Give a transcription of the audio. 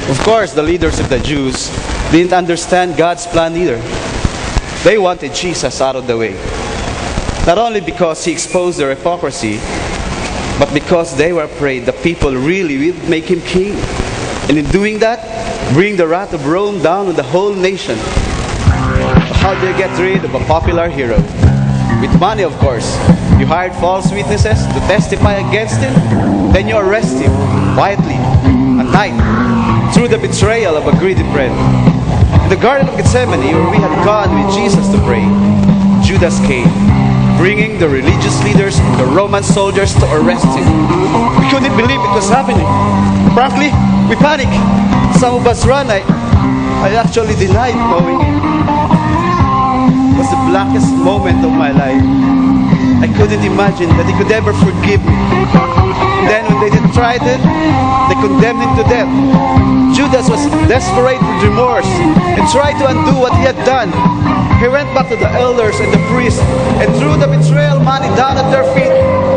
Of course, the leaders of the Jews didn't understand God's plan either. They wanted Jesus out of the way. Not only because he exposed their hypocrisy, but because they were afraid the people really will make him king. And in doing that, bring the wrath of Rome down on the whole nation. How do you get rid of a popular hero? With money, of course. You hired false witnesses to testify against him, then you arrest him quietly at night through the betrayal of a greedy friend. In the Garden of Gethsemane, where we had gone with Jesus to pray, Judas came, bringing the religious leaders and the Roman soldiers to arrest him. We couldn't believe it was happening. Frankly, we panicked. Some of us ran. I actually denied knowing it. It was the blackest moment of my life. I couldn't imagine that he could ever forgive me. And then when they tried it, they condemned him to death. Judas was desperate with remorse and tried to undo what he had done. He went back to the elders and the priests and threw the betrayal money down at their feet.